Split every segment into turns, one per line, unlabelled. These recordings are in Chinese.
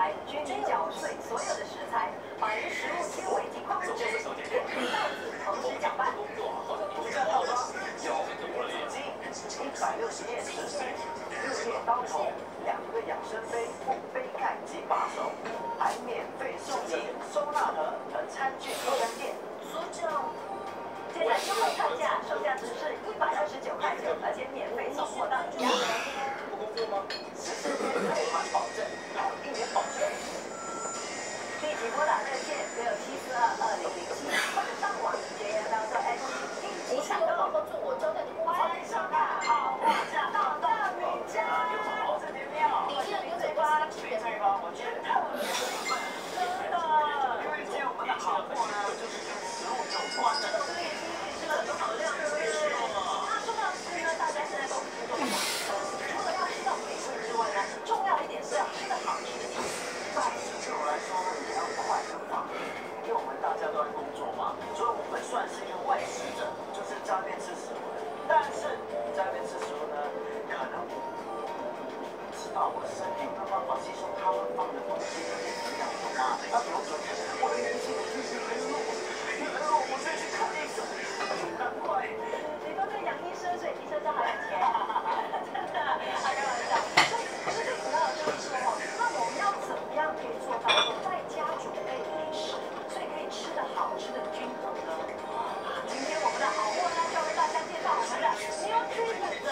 材，均匀搅碎所有的食材，把原食物切为金黄色，连豆子同时搅拌。
独家套装有紫金160页食谱，6页刀头，2个养生杯、木杯盖及把手，还免费送你收纳盒和餐具收干垫。
所长，现在优惠特价，售价只是129.9，而且免费送货到你家。
不工作吗？14天退还保证，还有1年保证。
立即拨打热线67422007，或者上网JFL.SG，立即抢购。
我交代的工作。
欢迎收看好货驾到到你家。
这边妙，
你这个牛嘴瓜，
这一方我觉得特别兴奋，真的，因为今天我们的好货呢，就是跟食物有关的。
所以吃了很多好料，对不对？那说到吃呢，大家现在都很注重养生，除了要吃到美味之外呢，重要一点是要吃的好，吃的健康。
对我来说也要快很方便，因为我们大家都在工作嘛，所以我们算是一个外食者，就是在外面吃食物的。但是在外面吃食物呢，可能知道我身体没有办法吸收他们放的东西有点营养，懂吗？那比如昨天我的年轻的弟弟跟肉，我就去看医生，难怪。
你都对杨医生，所以医生都好有钱，真的，开玩笑。所以最主要的就是说哈，那我们要怎么样可以做到说在家准备零食，所以可以吃得好，吃得均衡呢？今天我们的好货呢，就为大家介绍我们的Nutrient。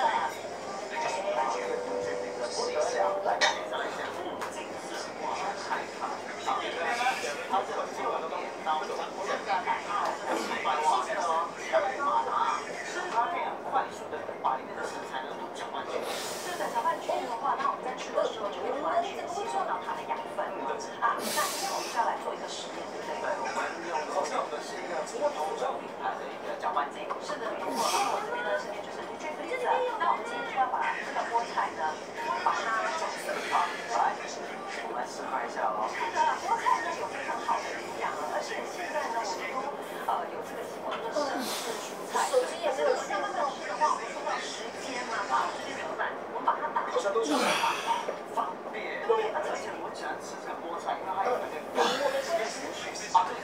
不得了，来介绍一下，这个是哇，太棒了！里面呢，它是有做面包的，现在它是400瓦的哦，要马达，它可以很快速的把里面的食材呢都搅拌均匀。
是的，搅拌均匀的话，那我们在吃的时候就会完全吸收到它的养分了啊。那今天我们就要来做一个实验，对不对？
对，我们用的是一个波头这品牌的一个搅拌机。
是的，没错。那我这边呢，这边就是 Nutrient。那我们今天就要把这个菠菜呢，把它搅碎。
好，来，我们来示范一下哦。
是的，菠菜呢有非常好的营养，而且现在呢，我们都有这个习惯，就是吃蔬菜。
手机也没有
这个刚刚吃的话，我们说到时间嘛，时间怎么办？我们把它打成一块。
方便。对，而且我喜欢吃这个菠菜，因为它有那个根，啊，对，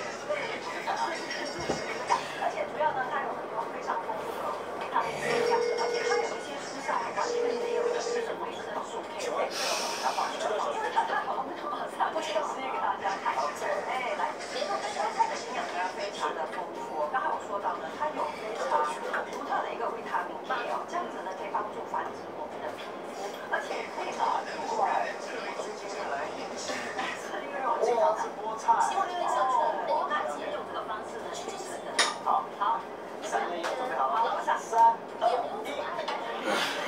而且主要呢，它有很多非常丰富的维他命 C 呀，而且它有一些蔬菜完全没有的这种维生素 K。因为它太好了，我们马上实验给大家看。哎，来，菠菜的营养呢非常的丰富。刚才我说到呢，它有非常独特的一个维他命 K 哦，这样子呢可以帮助繁殖我们的皮肤，而且可以把
经常吃菠菜。
希望这位小陈能有
那今天用这个方式呢去吃的。
好，
好
3、2、1，准备好了。
好了，我想。
3、2、1。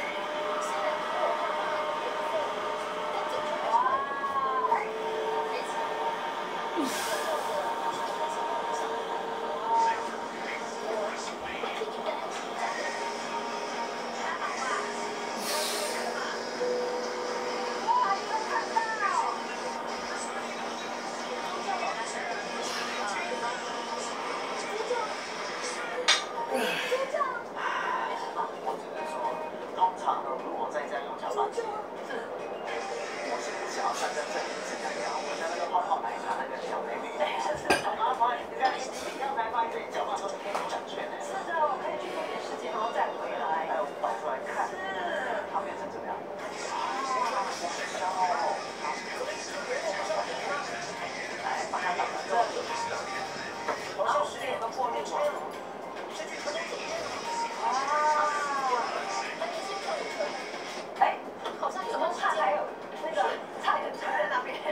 我只能说，通常呢，如果在家用搅拌机，我是不想要站在这里一直在摇，我像那个泡泡奶茶那个小妹妹，很麻烦，你看一样才发现这里搅拌都是可以转圈的。
是的，我可以去做点事情，然后再回来。
还有倒出来看，它变成怎么样？香哦！来，把它打完之后，
然后实验都过滤完了。哎，好像有的菜还有那个菜在那边。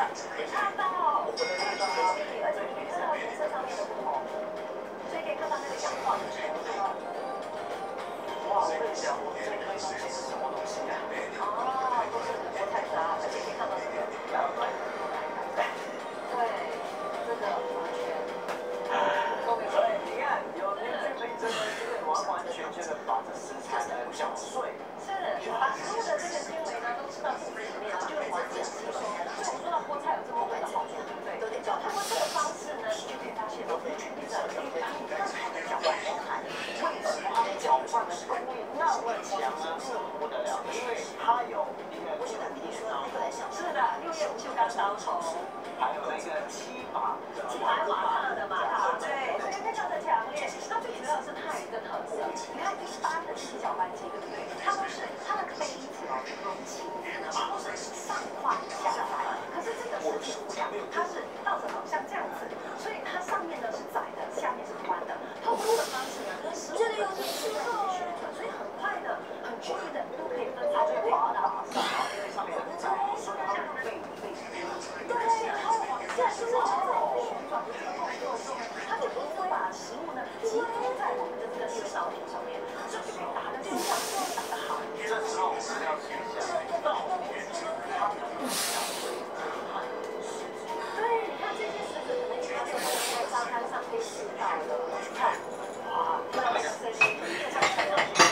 看到，可以学习，而且你可以看到颜色上面的不同，所以可以看到那个氧化的程度。
哇，我跟你讲，我最推东西是什么东西啊？
哦，都是菠菜渣，而且可以看到这个两块的口感。对，这个完全都没有。
所以你看，有邻居陪着呢，就会完完全全的把这食材呢搅碎。
是，把食物的这个纤维呢都吃到肚子里面，就会完整吸收。所以我说到菠菜有这么多的好处，对不对？就通过这个方式呢，你就可以发现，邻居陪着可以帮你更好的搅拌蔬菜。
为什么它搅拌的功力那么强呢？不得了，因为它有一个六叶刀头，
是的，6叶不锈钢刀头，
还有那个7把
马踏的马踏，对，所以非常的强烈。那最主要是它有一个特色，你看一般的洗搅拌机，对不对？它都是它的杯子容器呢，都是上宽下窄，可是这个是挺不一样，它是倒着好像这样子，所以它上面呢是窄的，下面是宽的。透过这个方式呢，食物的又是自然的旋转，所以很快的、很均匀的都可以分它就会滑到上，
因为上面很窄，所以它会被
对，然后往下就是这种旋转的这个动作中，它就不会把食物呢集中在我们的这个六道图上面，所以就可以打得非常打得好。
这时候我们要写下稻米，它的香味很实际。
对，你看这些食材可能一般都是在沙滩上可以吃到的，看，哇，那个声音，就像看到是，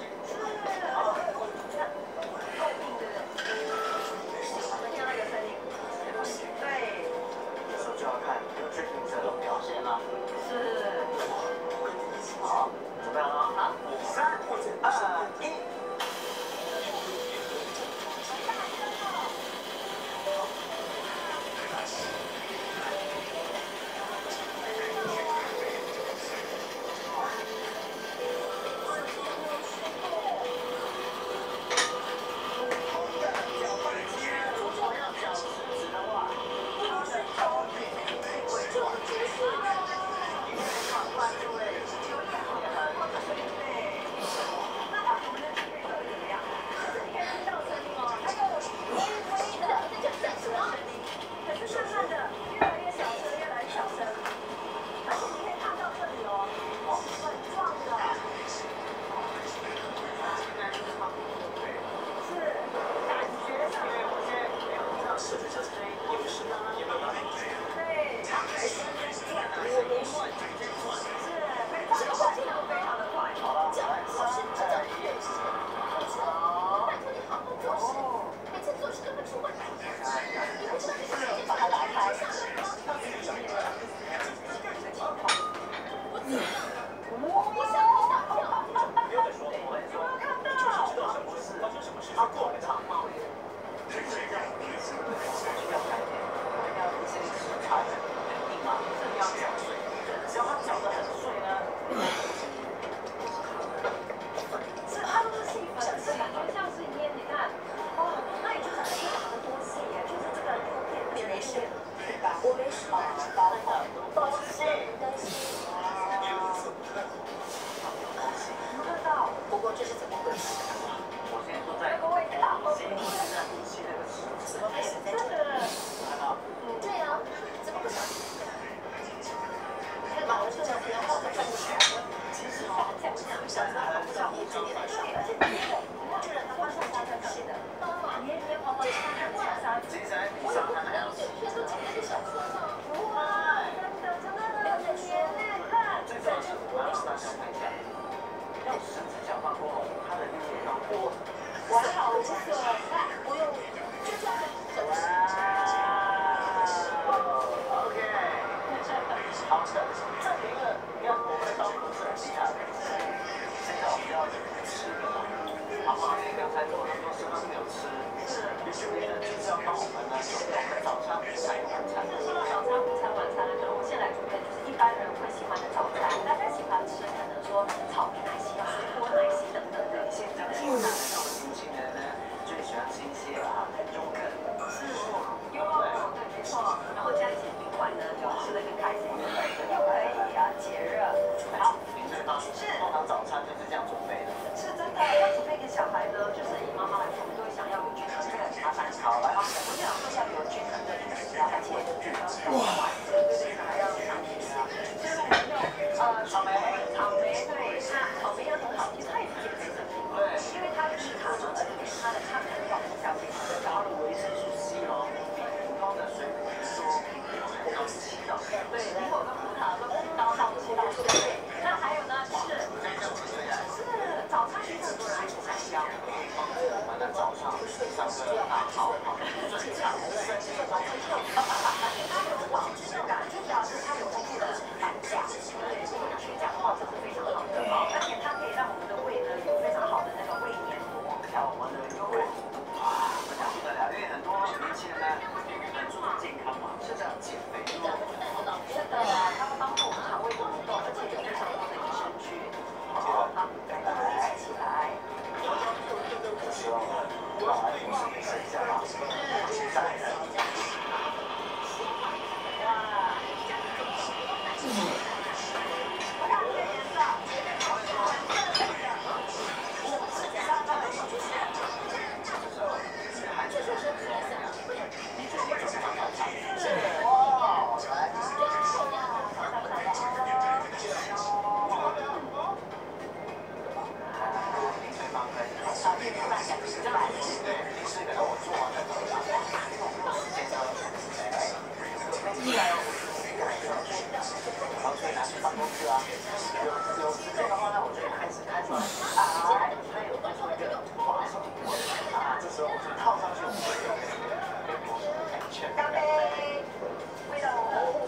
那够硬的，能听到那个声音，对，
这时候就要看追平者的表现了。
是，
好，准备好了吗？好，3、2、1。
其实还比沙滩还要细。哇，真的真的。 小块，对对对，还要长皮啊。所以我们用草莓，对，草莓也很好，其实它也是减肥食品，
对，
因为它低卡嘛，而且它的抗氧化功效非常的高。
它的维生素 C 哦，比普通的水果说高7到10。
对，苹果跟葡萄都高到7到10倍。那还有呢，是早餐，其实很多人爱吃香蕉，
帮助我们的早上上个好顺畅身体。
它有饱足感，最主要是它有丰富的胆钾，对，这个血氧化这是非常好的，而且它可以让我们的胃呢有非常好的那个胃黏膜，
像我们的优惠，哇，不讲不得了，因为很多年轻人呢很注重健康嘛，是这样减肥的。
是的，它会帮助我们肠胃蠕动，而且有非常多的益生菌。好，来起来。
这时候呢，让我来补充一下吧。再来。有时间的话呢，我就开始开出来，哎，它有做出一个滑手啊，这时候我就套上去我们的全
干杯，味道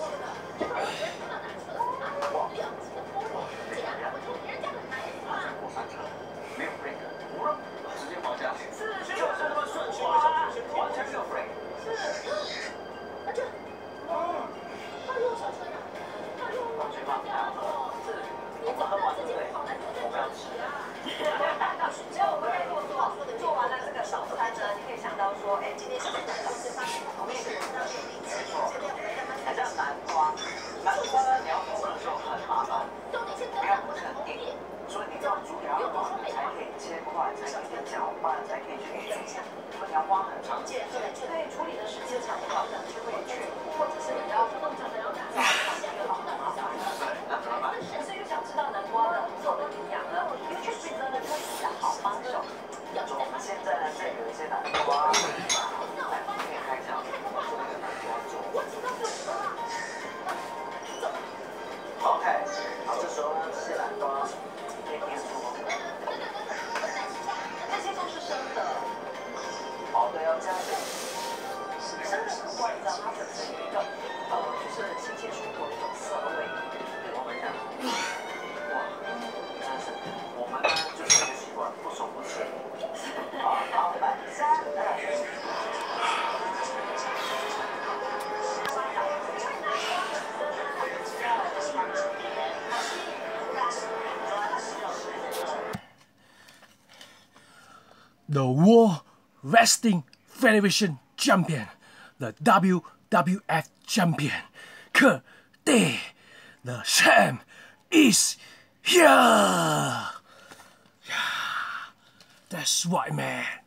没有 break，直接滑下，就是那么顺滑，完全没有 break。完全放开。我们喝完对不对？我们要吃。
所以我们在做完了这个早餐呢，你可以想到说，哎，今天是早餐，我们也可以看到
没错，还叫南瓜。南瓜呢，你要煮的时候很麻烦，不要不是很硬，所以你要煮两碗，你才可以切块，才可以搅拌，才可以去煮。所以你要花很长时间。
对，处理的时间长的话，可能就会去，或者是你要弄成那种打造一个好麻烦。所以想知道南瓜的做的营养呢，YouTube 呢就是你的好帮手。
说我们现在呢，这有一些南瓜，来，可以开箱，我做一个南瓜粥。OK， 好，这时候呢，这些南瓜可以变粗。
那些都是生的，
好的要加水。
生的南瓜你知道它本身有一种就是新鲜水果的一种涩味。
我们讲，哇，真是，我们呢就是一个习惯，不熟不吃。好，来，3、2、1。
The World Wrestling Federation Champion, the WWF Champion, Kurt the Champ is here. Yeah, that's right, man.